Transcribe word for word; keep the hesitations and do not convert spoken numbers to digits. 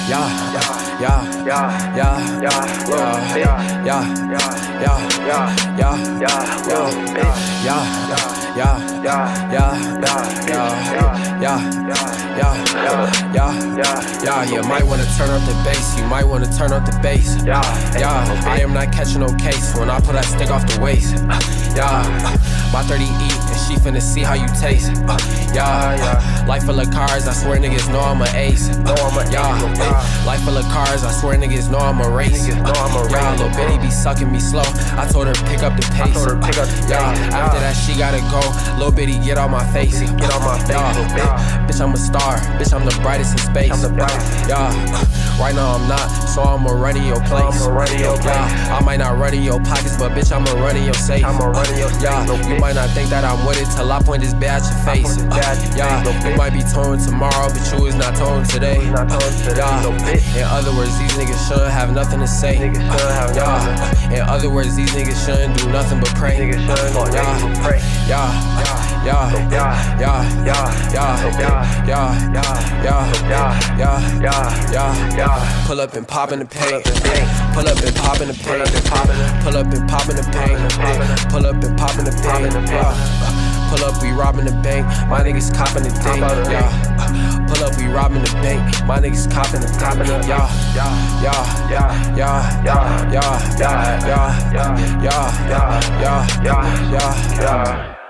yeah, yeah, yeah, yeah, yeah, yeah, yeah, yeah, yeah, yeah, yeah, yeah, yeah, yeah, yeah, yeah, yeah, yeah, yeah. You might wanna turn up the bass. You might wanna turn up the bass. Yeah, yeah. I am not catching no case when I pull that stick off the waist. Yeah, my thirty E and she finna see how you taste. Yeah, yeah. Life full of cars, I swear niggas know I'm a ace. Know I'm a yeah. Life full of cars, I swear niggas know I'm a race. Know I'm a yeah, little bitty be sucking me slow. I told her pick up the pace. Pick up the yeah. After that she gotta go. Little bitty get on my face. Get on my face. Yeah. Bitch I'm a star. Bitch I'm the brightest in space. I'm the brightest. Yeah. Right now I'm not, so I'ma run in your place. I'ma run in your place. Yeah. I might not run in your pockets, but bitch I'ma run in your safe. I'ma run in your safe. Yeah. You might not think that I'm with it till I point this bad at your face. Uh, yeah. You might be towing tomorrow, but you is not towing today. Yeah. In other words, these niggas shouldn't have nothing to say. Yeah. In other words, these niggas shouldn't do nothing but pray. Yeah. Yeah. Yeah. Yeah. Yeah. Yeah. Yeah. Yeah. Yeah. Yeah. Yeah. Yeah. Yeah. Yeah. Pull up and pop in the paint. Pull up and pop in the paint. Pull up and pop in the paint. Pull up and pop in the paint. Yeah. Pull up, we robbing the bank. My niggas copping the thing. Yeah. Pull up, we robbing the bank. My niggas copping the top of the yeah. Yeah. Yeah. Yeah. Yeah. Yeah. Yeah. Yeah. Yeah. Yeah. Yeah. Yeah. Yeah. Yeah.